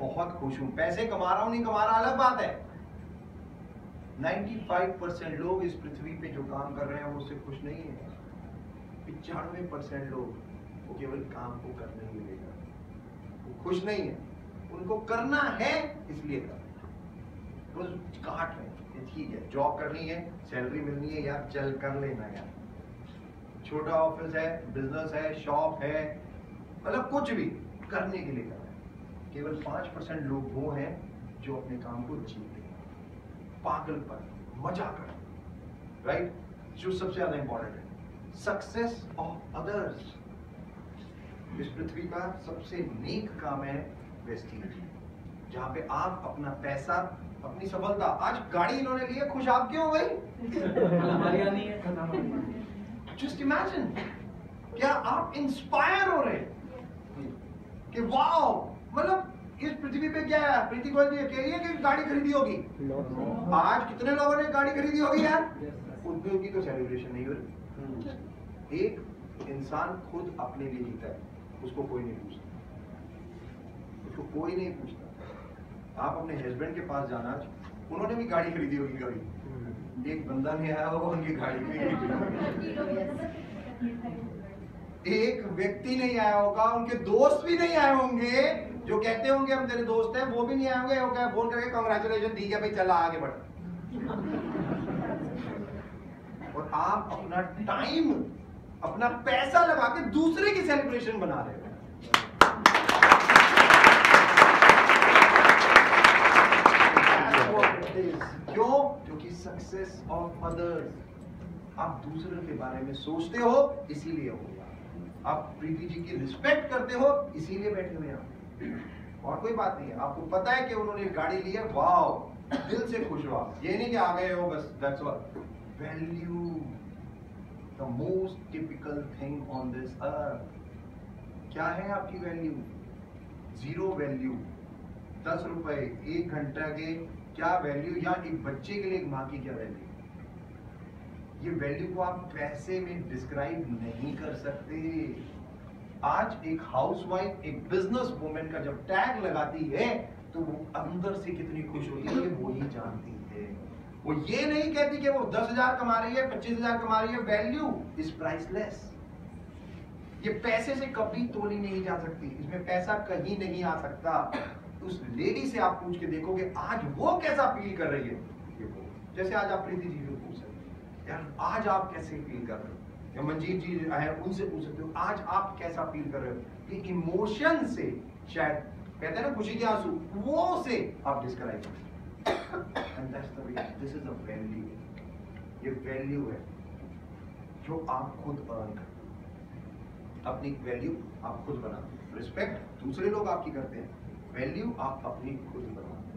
बहुत खुश हूं, पैसे कमा रहा हूं नहीं कमा रहा अलग बात है। 95% लोग इस पृथ्वी पे जो काम कर रहे हैं वो उससे खुश नहीं है। 95% लोग वो केवल काम को करने ही मिलेगा, वो खुश नहीं है। उनको करना है इसलिए कर रोज काट रहे हैं, ठीक है जॉब करनी है, सैलरी मिलनी है यार, चल कर लेना यार। छोटा ऑफिस है, बिजनेस है, शॉप है, मतलब कुछ भी करने के लिए कर रहे हैं। केवल 5% लोग वो हैं जो अपने काम को जीते हैं, पागलपन, मजा कर, राइट। जो सबसे ज्यादा इंपॉर्टेंट है, सक्सेस ऑफ अदर्स। इस पृथ्वी का सबसे नेक काम है वेस्टिंग, जहां पे आप अपना पैसा, अपनी सफलता, आज गाड़ी इन्होंने ली है, खुश आप क्यों हो भाई? जस्ट इमेजिन, क्या आप इंस्पायर हो रहे कि वाओ, मतलब इस पृथ्वी पे क्या है, प्रीति गोयल जी अकेली है कि गाड़ी खरीदी होगी? आज कितने लोगों ने गाड़ी खरीदी होगी यार? उनकी तो सेलिब्रेशन नहीं हो रही। एक इंसान खुद अपने लिए जीता है, उसको कोई नहीं पूछता, उसको कोई नहीं पूछता। आप अपने हस्बैंड के पास जाना, उन्होंने भी गाड़ी खरीदी होगी कभी, एक बंदा नहीं आया होगा उनकी गाड़ी में, एक व्यक्ति नहीं आया होगा, उनके दोस्त भी नहीं आए होंगे, जो कहते होंगे हम तेरे दोस्त हैं, वो भी नहीं आए होंगे, वो क्या फोन करके कांग्रेचुलेशन, ठीक है भाई चला आगे बढ़। और आप अपना टाइम, अपना पैसा लगा के दूसरे की सेलिब्रेशन बना रहे हो। क्यों? क्योंकि सक्सेस ऑफ अदर्स, आप दूसरों के बारे में सोचते हो इसीलिए हो, आप प्रीति जी की रिस्पेक्ट करते हो इसीलिए बैठे हुए हैं, और कोई बात नहीं है। आपको पता है कि उन्होंने गाड़ी ली है, वाओ, दिल से खुश हो आप, ये नहीं कि आ गए हो बस, that's all. Value, the most typical thing on this earth. क्या है आपकी वैल्यू? Zero value. 10 रुपए 1 घंटा के क्या वैल्यू, या एक बच्चे के लिए एक माँ की क्या वैल्यू? ये वैल्यू को आप पैसे में डिस्क्राइब नहीं कर सकते। आज एक हाउसवाइफ, एक बिजनेस वुमेन का जब टैग लगाती है तो वो अंदर से कितनी खुश होती है वो ही जानती है। वो ये नहीं कहती कि वो 10,000 कमा रही है, 25,000 कमा रही है। वैल्यू इज प्राइसलेस, ये पैसे से कभी तोली नहीं जा सकती, इसमें पैसा कहीं नहीं आ सकता। उस लेडी से आप पूछ के देखोगे आज वो कैसा फील कर रही है, ये वो, जैसे आज आप प्रीति जी से पूछ सकते यार आज आप कैसे फील कर रहे हो, या मंजीत जी है उनसे पूछ सकते हो आज आप कैसा फील कर रहे हो। ये इमोशन से, शायद कहते हैं ना खुशी के आंसू, वो से आप डिस्क्राइब करते, and that's the way, this is a value. ये वैल्यू है जो आप खुद अर्न करते, अपनी वैल्यू आप खुद बनाते। रिस्पेक्ट दूसरे लोग आपकी करते हैं, वैल्यू आप अपनी खुद बनाते।